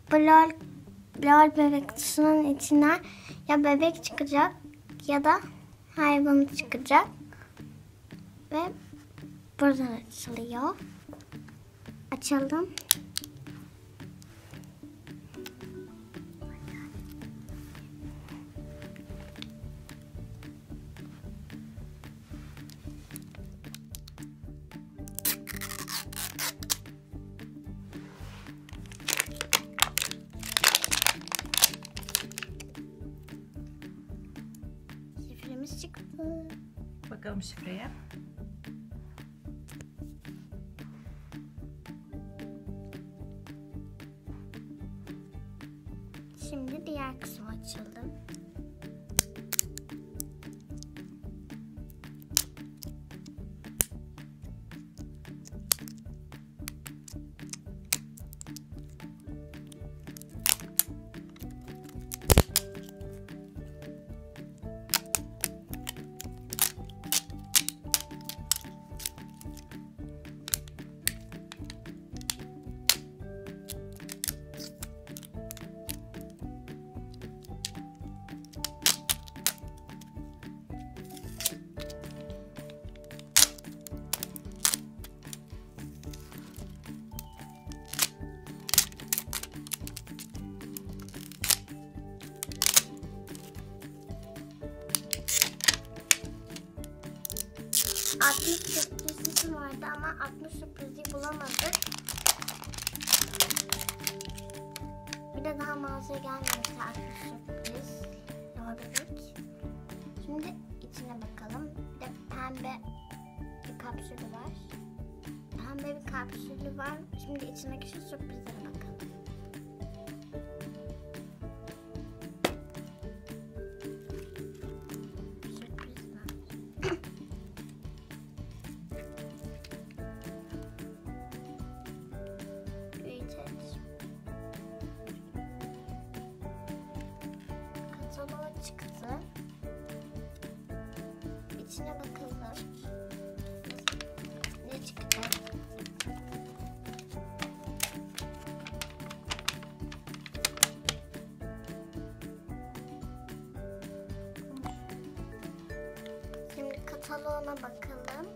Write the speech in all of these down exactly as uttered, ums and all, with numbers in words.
lol, lol bebek kutusunun içinden ya bebek çıkacak ya da hayvan çıkacak. Ve buradan açılıyor. Açalım. Şifremiz çıktı. Bakalım şifreye. Şimdi diğer kısmı açıldı. altmış sürprizi vardı ama altmış sürprizi bulamadık. Bir de daha mağazaya gelmemişti altmış sürpriz olabilir. Şimdi içine bakalım. Bir de pembe bir kapsülü var. Pembe bir kapsülü var. Şimdi içindeki şu sürprizlere bakalım. Sürpriz var. Kataloğa çıktı. İçine bakalım. Ne çıktı? Şimdi kataloğuna bakalım.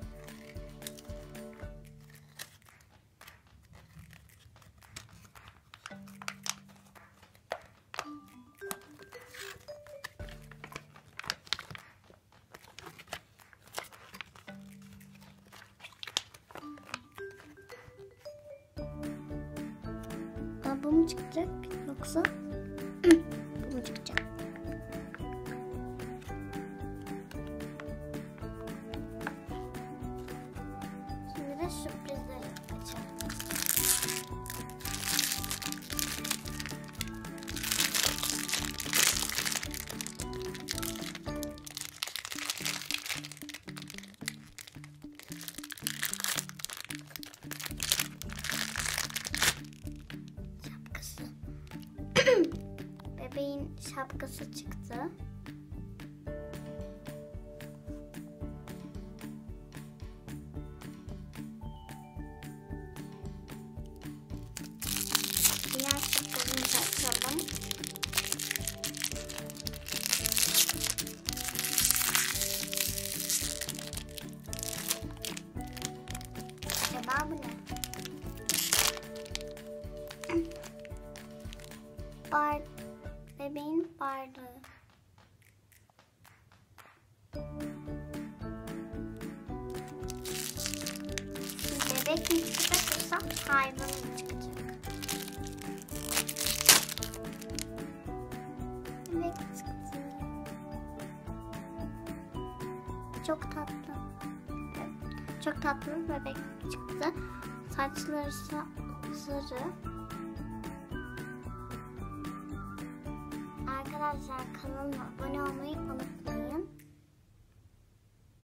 Aa, bu mu çıkacak yoksa bu mu çıkacak? Şimdi de sürprizleri açalım. Bebeğin şapkası çıktı. Diğer şapkamızı açalım. Acaba bu ne? Bar, bebeğin bardağı. Bebek mi çıkacak yoksa hayvan mı çıkacak? Bebek çıktı. Çok tatlı. Çok tatlı bir bebek çıktı. Saçları ise sarı. Arkadaşlar kanalıma abone olmayı unutmayın.